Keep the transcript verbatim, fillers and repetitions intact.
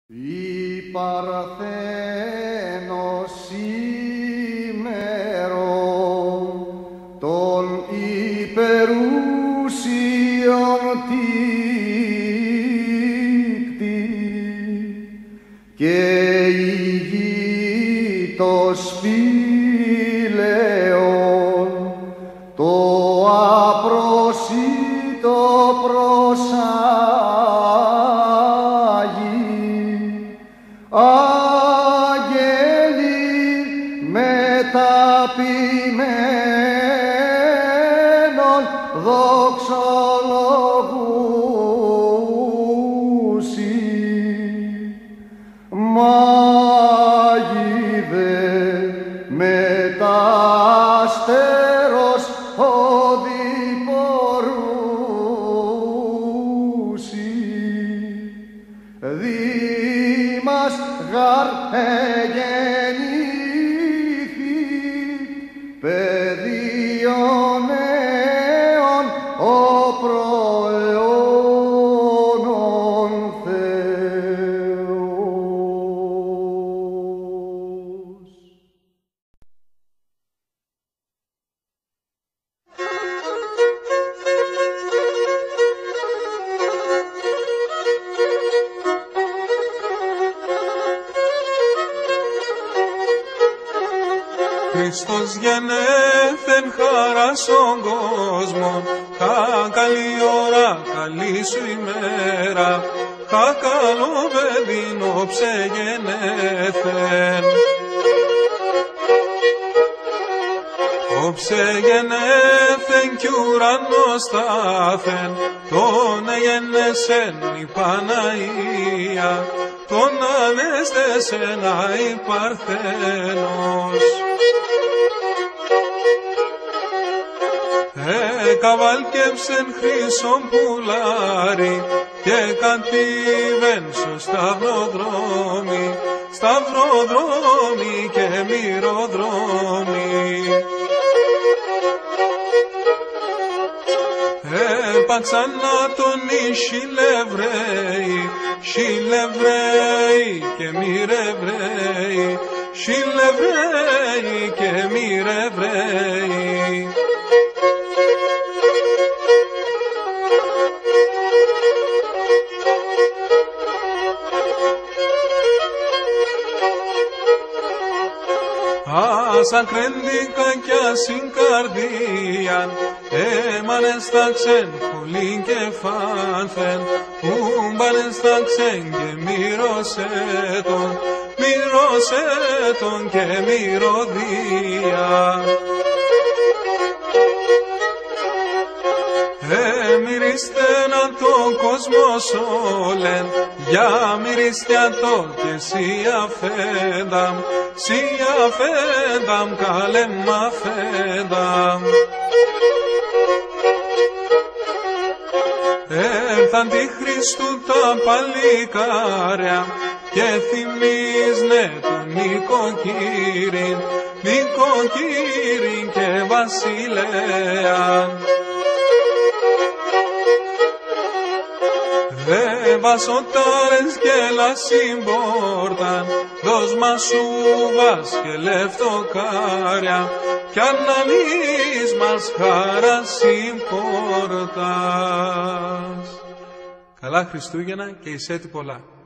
Η Παρθένος σήμερον των υπερούσιων τύκτη και η γη το σπήλαιον το απρόσιτο προσάγει. Άγγελοι μεταποιημένων δοξολογούσι, μάγοι δε μεταστέρος οδηπορούσι. Δήμας γαρ εγεννήθη παιδίον αίων ο προαιώνων Θεός. Χριστός γεννήθεν χαρά στον κόσμο, χα καλή ώρα, καλή σου ημέρα, χα καλό παιδίνο ψεγενέθεν. Όψε γενέθεν κι ουρανός στάθεν, τον εγεννέσεν η Παναγία, τον ανέστεσεν η Παρθένος. Εκαβάλκεψεν χρυσόν πουλάρι και κατήβεν στο σταυροδρόμι, σταυροδρόμι και μυροδρόμι. Έπαξαν να τον οι Χιλεβραίοι, Χιλεβραίοι και μυρεβραίοι, Χιλεβραίοι και μυρεβραίοι. Άσα κρέντικα κι ασύν καρδίαν, έμανεσταξεν χολήν και φάνθεν, ούμπανεσταξεν και μυρωσέτον, μυρωσέτον και μυρωδία. Εμυριστέναν τον κόσμο όλεν, για μυριστιατό και σι αφένταμ, σι αφένταμ καλέμ αφένταμ. Έρθαν τη Χριστού τα παλικάρια και θυμίζνε τον νοικοκύριν, νοικοκύριν και βασιλέαν. Δε βασοτάρες και λασιμπόρταν, δώσ' μας σούβας και λεφτοκάρια, κι αναλύς μας χαρά συμπόρτας. Καλά Χριστούγεννα και εισέτη πολλά.